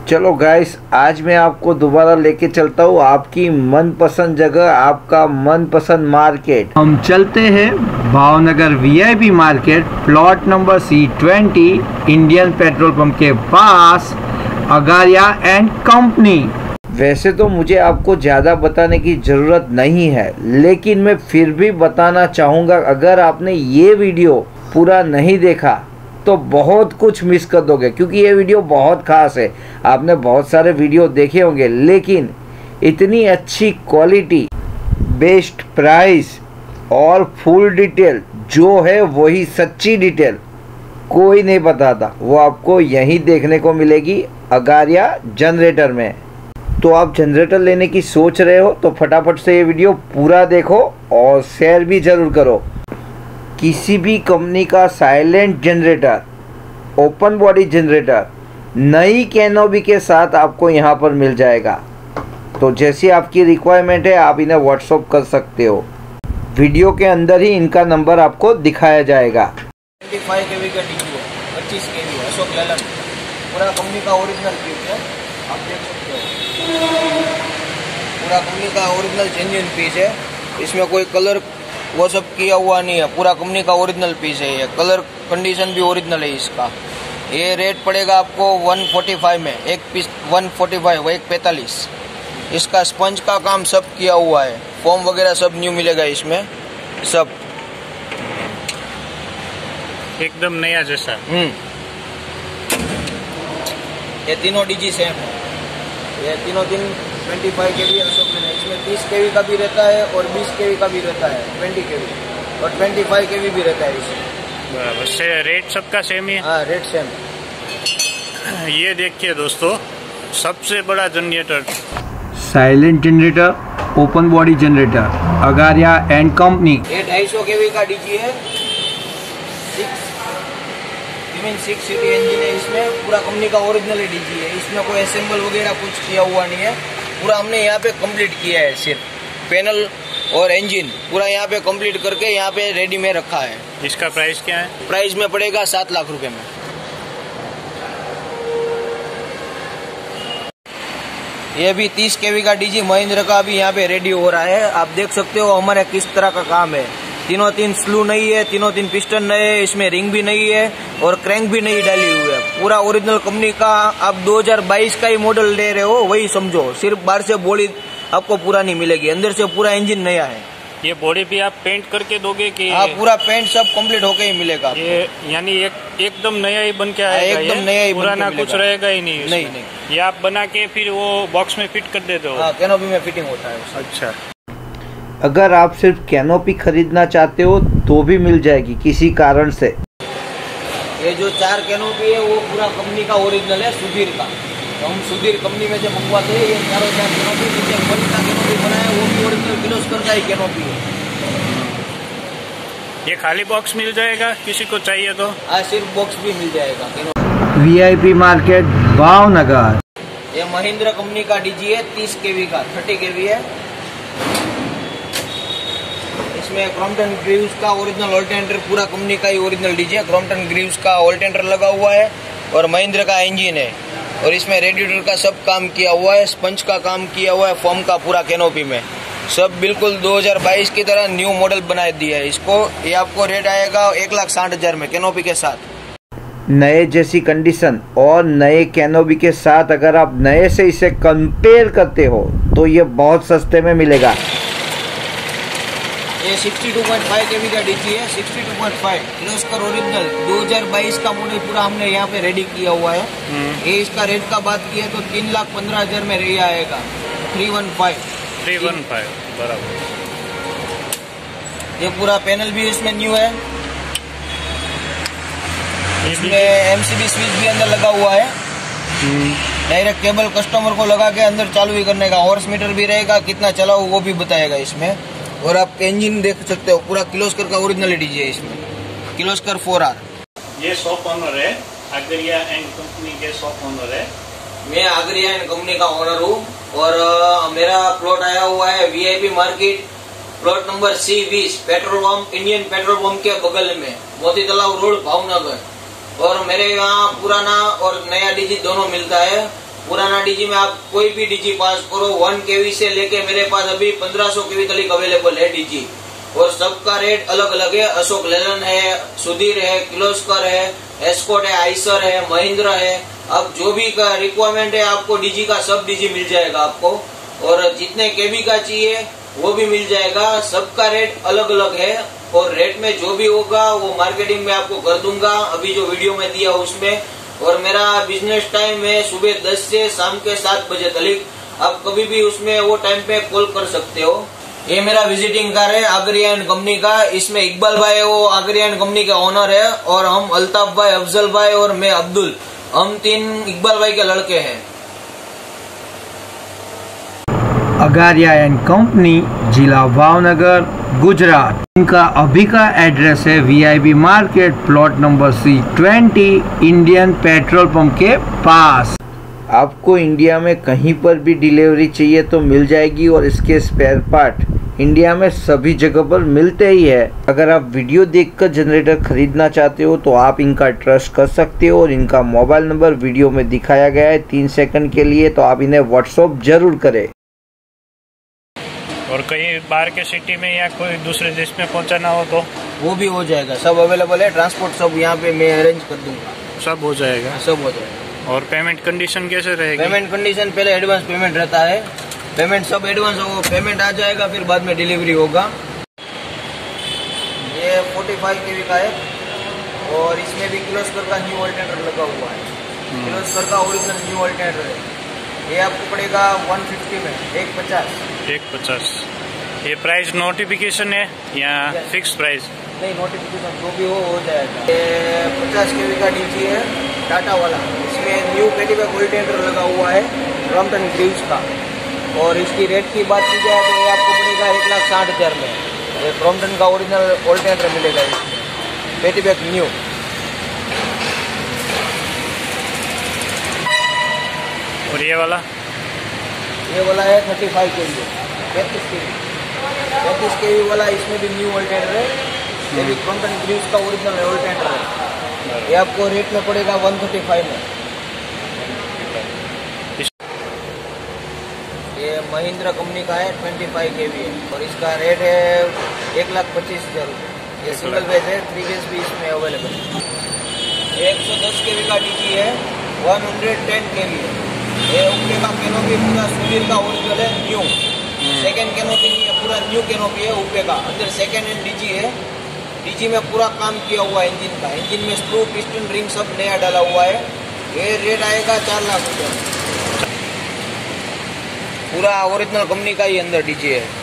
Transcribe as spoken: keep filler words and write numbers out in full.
चलो गाइस, आज मैं आपको दोबारा लेके चलता हूँ आपकी मनपसंद जगह, आपका मनपसंद मार्केट। हम चलते हैं Bhavnagar VIP market, plot number C twenty, Indian petrol pump के पास, अगारिया एंड कंपनी। वैसे तो मुझे आपको ज़्यादा बताने की ज़रूरत नहीं है, लेकिन मैं फिर भी बताना चाहूँगा, अगर आपने ये वीडियो पूरा नहीं देखा तो बहुत कुछ मिस कर दोगे, क्योंकि ये वीडियो बहुत ख़ास है। आपने बहुत सारे वीडियो देखे होंगे, लेकिन इतनी अच्छी क्वालिटी, बेस्ट प्राइस और फुल डिटेल जो है वही सच्ची डिटेल कोई नहीं बताता, वो आपको यहीं देखने को मिलेगी अगारिया जनरेटर में। तो आप जनरेटर लेने की सोच रहे हो तो फटाफट से ये वीडियो पूरा देखो और शेयर भी ज़रूर करो। किसी भी कंपनी का silent generator, open body generator नई कैनोपी के साथ आपको यहाँ पर मिल जाएगा। तो जैसी आपकी रिक्वायरमेंट है आप इन्हें व्हाट्सअप कर सकते हो। वीडियो के अंदर ही इनका नंबर आपको दिखाया जाएगा। पच्चीस केवी का डीजी है, पच्चीस केवी अशोक लेलैंड, पूरा कंपनी का ओरिजिनल पीस है, आप देख सकते हो। पूरा कंपनी का ओरिजिनल जेन्युइन पीस है, इसमें कोई कलर वो सब किया हुआ नहीं है, पूरा कंपनी का ओरिजिनल पीस है। ये कलर कंडीशन भी ओरिजिनल है इसका। ये रेट पड़ेगा आपको एक सौ पैंतालीस में, एक पीस एक सौ पैंतालीस, वो एक पैंतालीस। इसका स्पंज का काम सब किया हुआ है, फॉर्म वगैरह सब न्यू मिलेगा इसमें, सब एकदम नया जैसा। हम्म ये तीनों डीजी सेम है, ये तीनों दिन पच्चीस केवी अशोक लेलैंड। इसमें तीस केवी का भी रहता है और बीस केवी का भी रहता है, बीस केवी और पच्चीस केवी भी रहता है इसमें। बराबर से रेट सबका सेम ही है। हाँ, रेट सेम। ये देखिए दोस्तों, सबसे बड़ा generator, silent generator, open body generator, Agaria and company. ये ढाई सौ केवी का डीजी है, सिक्स सिटी इंजन है इसमें, पूरा कंपनी का ओरिजिनल डीजी है। इसमें कोई असेंबल वगैरह कुछ किया हुआ नहीं है, पूरा हमने यहाँ पे कंप्लीट किया है। सिर्फ पैनल और इंजन पूरा यहाँ पे कंप्लीट करके यहाँ पे रेडी में रखा है। इसका प्राइस क्या है? प्राइस में पड़ेगा सात लाख रुपए में। ये भी तीस केवी का डीजी महिंद्रा का अभी यहाँ पे रेडी हो रहा है। आप देख सकते हो हमारे किस तरह का काम है। तीनों तीन स्लू नहीं है, तीनों तीन पिस्टन नए है, इसमें रिंग भी नहीं है और क्रैंक भी नहीं डाली हुई है। पूरा ओरिजिनल कंपनी का। आप दो हज़ार बाईस का ही मॉडल ले रहे हो वही समझो, सिर्फ बाहर से बॉडी आपको पूरा नहीं मिलेगी, अंदर से पूरा इंजन नया है। ये बॉडी भी आप पेंट करके दोगे कि? हाँ, पूरा पेंट सब कंप्लीट होके ही मिलेगा। ये यानी एक एकदम नया ही बन के आएगा? एकदम नया ही, पुराना कुछ रहेगा ही नहीं? नहीं नहीं, ये आप बना के फिर वो बॉक्स में फिट कर देते हो? हाँ, कैनोपी में फिटिंग होता है। अच्छा, अगर आप सिर्फ कैनोपी खरीदना चाहते हो तो भी मिल जाएगी किसी कारण से। ये जो चार कैनोपी है वो पूरा कंपनी का ओरिजिनल है, सुधीर का। तो हम सुधीर कंपनी में से मंगवाते हैं ये चारों चार कैनोपी। जिससे वन का कैनोपी बनाया वो भी ओरिजिनल किर्लोस्कर का ही कैनोपी है। ये खाली बॉक्स मिल जाएगा किसी को चाहिए तो? हाँ, सिर्फ बॉक्स भी मिल जाएगा। VIP market Bhavnagar. ये महिंद्रा कंपनी का डीजी है, तीस केवी का, तीस केवी है। इसमें क्रॉम्पटन ग्रीव्स का ओरिजिनल ऑल्टरनेटर, पूरा कंपनी का ही ओरिजिनल डीजी है। क्रॉम्पटन ग्रीव्स का ऑल्टरनेटर लगा हुआ है और महिंद्रा का इंजन है और इसमें रेडिएटर का सब काम किया हुआ है, स्पंज का काम किया हुआ है, फॉर्म का पूरा कैनोपी में सब बिल्कुल दो हज़ार बाईस की तरह न्यू मॉडल बना दिया है इसको। ये आपको रेट आएगा एक लाख साठ हजार में कैनोपी के साथ। नए जैसी कंडीशन और नए कैनोपी के साथ अगर आप नए से इसे कंपेयर करते हो तो ये बहुत सस्ते में मिलेगा। ये बासठ पॉइंट पाँच केवी का डीजी है, बासठ पॉइंट पाँच किर्लोस्कर ओरिजिनल दो हज़ार बाईस का मॉडल पूरा हमने यहाँ पे रेडी किया हुआ है। ये इसका रेट का बात की है तो तीन लाख पंद्रह हजार में रही आएगा, three one five three one five बराबर। ये पूरा पैनल भी इसमें न्यू है, इसमें एमसीबी स्विच भी अंदर लगा हुआ है। डायरेक्ट केबल कस्टमर को लगा के अंदर चालू ही करने का, हॉर्स मीटर भी रहेगा, कितना चलाओ वो भी बताएगा इसमें। और आप इंजन देख सकते हो, पूरा किर्लोस्कर का ओरिजिनल डीजी है इसमें, किर्लोस्कर फोर आर। ये शॉप ओनर है, अगारिया एंड कंपनी के शॉप ओनर है। मैं अगारिया एंड कंपनी का ओनर हूँ और आ, मेरा प्लॉट आया हुआ है VIP market, plot number C बीस, petrol pump, Indian petrol pump के बगल में, मोती तालाब रोड, भावनगर। और मेरे यहाँ पुराना और नया डीजी दोनों मिलता है पुराना डीजी में आप कोई भी डीजी पास करो, वन केवी से लेके मेरे पास अभी पंद्रह सौ केवी तक अवेलेबल है डीजी, और सबका रेट अलग अलग है। अशोक लेलैंड है, सुधीर है, किर्लोस्कर है, एस्कॉर्ट है, आइसर है, महिंद्रा है। अब जो भी का रिक्वायरमेंट है आपको डीजी का, सब डीजी मिल जाएगा आपको, और जितने केवी का चाहिए वो भी मिल जाएगा। सबका रेट अलग अलग है, और रेट में जो भी होगा वो मार्केटिंग में आपको कर दूंगा, अभी जो वीडियो में दिया उसमें। और मेरा बिजनेस टाइम है सुबह दस से शाम के सात बजे तक, आप कभी भी उसमें वो टाइम पे कॉल कर सकते हो। ये मेरा विजिटिंग कार्ड है आगरिया एंड कंपनी का, इसमें इकबाल भाई वो आगरिया एंड कंपनी के ऑनर है, और हम अल्ताफ भाई, अफजल भाई और मैं अब्दुल, हम तीन इकबाल भाई के लड़के हैं। अगारिया एंड कंपनी, जिला भावनगर, गुजरात। इनका अभी का एड्रेस है VIP market, plot number C twenty, Indian petrol pump के पास। आपको इंडिया में कहीं पर भी डिलीवरी चाहिए तो मिल जाएगी, और इसके स्पेयर पार्ट इंडिया में सभी जगह पर मिलते ही है। अगर आप वीडियो देखकर जनरेटर खरीदना चाहते हो तो आप इनका ट्रस्ट कर सकते हो, और इनका मोबाइल नंबर वीडियो में दिखाया गया है तीन सेकंड के लिए, तो आप इन्हें व्हाट्सएप जरूर करें। और कहीं बाहर के सिटी में या कोई दूसरे देश में पहुंचाना हो तो वो भी हो जाएगा, सब अवेलेबल है, ट्रांसपोर्ट सब यहाँ पे मैं अरेंज कर दूंगा, सब हो जाएगा। सब हो जाएगा। और पेमेंट कंडीशन कैसे रहेगी? पेमेंट कंडीशन पहले एडवांस पेमेंट रहता है, पेमेंट सब एडवांस हो, पेमेंट आ जाएगा, फिर बाद में डिलीवरी होगा। ये पैंतालीस केवी का है, और इसमें भी किर्लोस्कर का न्यू अल्टरनेटर लगा हुआ है, किर्लोस्कर का ओरिजिनल न्यू अल्टरनेटर है। ये आपको पड़ेगा एक सौ पचास में, एक पचास। एक पचास। ये प्राइस नोटिफिकेशन है या फिक्स प्राइस? नहीं, नोटिफिकेशन जो भी हो हो जाएगा। ये पचास केवी का डीजी है, टाटा वाला, इसमें न्यू पेटीबैक अल्टरनेटर लगा हुआ है क्रॉम्पटन ग्रीव्स का, और इसकी रेट की बात की जाए तो ये आपको पड़ेगा एक लाख साठ हजार में। ये क्रॉम्पटन का ओरिजिनल अल्टरनेटर मिलेगा इसमें, पेटीबैक न्यू। और ये वाला? ये वाला है पैंतीस केवी, पैंतीस केवी, पैंतीस केवी वाला, इसमें भी न्यू अल्टरनेटर है, ये भी क्रॉम्पटन ग्रीव्स का ओरिजिनल अल्टरनेटर है। ये आपको रेट में पड़ेगा एक सौ पैंतीस में। ये महिंद्रा कंपनी का है, पच्चीस केवी है, और इसका रेट है एक लाख पच्चीस हजार रुपये। ये सिंगल बेस है, थ्री बेस भी इसमें अवेलेबल है। एक सौ दस केवी का डीजी है, एक सौ दस केवी है। ये ऊपर का कैनोपी पूरा सुधीर का ओरिजिनल है, न्यू। सेकंड कैनोपी नहीं है, पूरा न्यू कैनोपी है ऊपर का, अंदर सेकंड हैंड डीजी है। डीजी में पूरा काम किया हुआ है इंजन का, इंजन में स्क्रू, पिस्टन, रिंग सब नया डाला हुआ है। ये रेट आएगा चार लाख रुपये, पूरा ओरिजिनल कंपनी का ही अंदर डीजी है।